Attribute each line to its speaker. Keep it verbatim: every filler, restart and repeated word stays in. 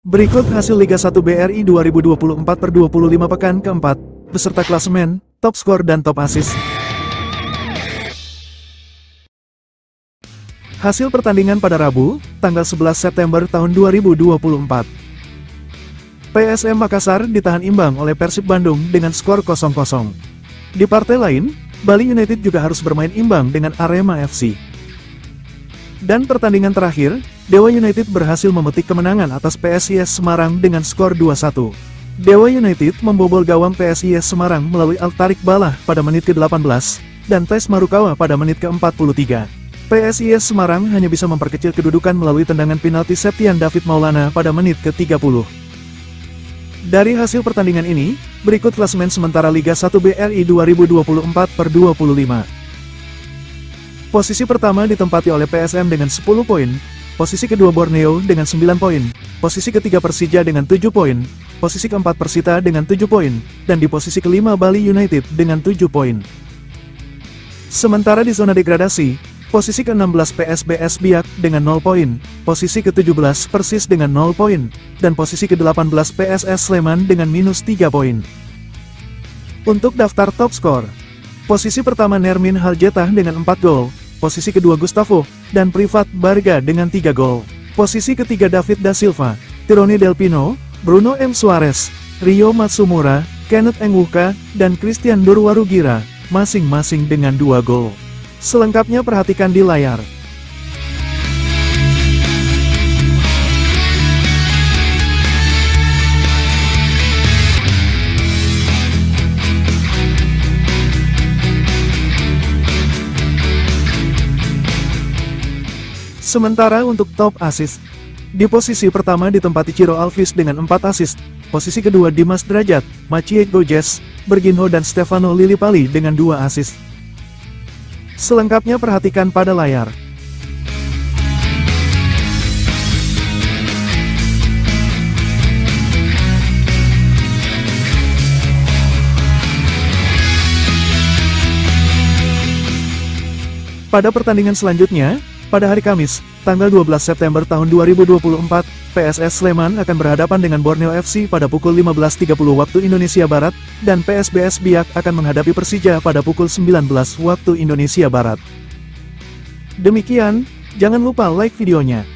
Speaker 1: Berikut hasil Liga satu B R I dua ribu dua puluh empat per dua puluh lima pekan keempat, beserta klasemen, top skor dan top assist. Hasil pertandingan pada Rabu, tanggal sebelas September tahun dua ribu dua puluh empat. P S M Makassar ditahan imbang oleh Persib Bandung dengan skor kosong kosong. Di partai lain, Bali United juga harus bermain imbang dengan Arema F C. Dan pertandingan terakhir, Dewa United berhasil memetik kemenangan atas P S I S Semarang dengan skor dua satu. Dewa United membobol gawang P S I S Semarang melalui Altarik Balah pada menit ke delapan belas, dan Tes Marukawa pada menit ke empat puluh tiga. P S I S Semarang hanya bisa memperkecil kedudukan melalui tendangan penalti Septian David Maulana pada menit ke tiga puluh. Dari hasil pertandingan ini, berikut klasemen sementara Liga satu B R I dua ribu dua puluh empat per dua puluh lima. Posisi pertama ditempati oleh P S M dengan sepuluh poin, posisi kedua Borneo dengan sembilan poin, posisi ketiga Persija dengan tujuh poin, posisi keempat Persita dengan tujuh poin, dan di posisi kelima Bali United dengan tujuh poin. Sementara di zona degradasi, posisi ke enam belas P S B S Biak dengan nol poin, posisi ke tujuh belas Persis dengan nol poin, dan posisi ke delapan belas P S S Sleman dengan minus tiga poin. Untuk daftar top skor, posisi pertama Nermin Haljetah dengan empat gol, posisi kedua Gustavo, dan Privat Barga dengan tiga gol. Posisi ketiga David Da Silva, Tironi Del Pino, Bruno M. Suarez, Rio Matsumura, Kenneth Engwuka, dan Christian Durwarugira, masing-masing dengan dua gol. Selengkapnya perhatikan di layar. Sementara untuk top assist, di posisi pertama ditempati Ciro Alves dengan empat assist, posisi kedua Dimas Derajat, Maciej Gojes, Berginho dan Stefano Lillipali dengan dua assist. Selengkapnya perhatikan pada layar. Pada pertandingan selanjutnya, pada hari Kamis, tanggal dua belas September tahun dua ribu dua puluh empat, P S S Sleman akan berhadapan dengan Borneo F C pada pukul lima belas tiga puluh waktu Indonesia Barat, dan P S B S Biak akan menghadapi Persija pada pukul sembilan belas waktu Indonesia Barat. Demikian, jangan lupa like videonya.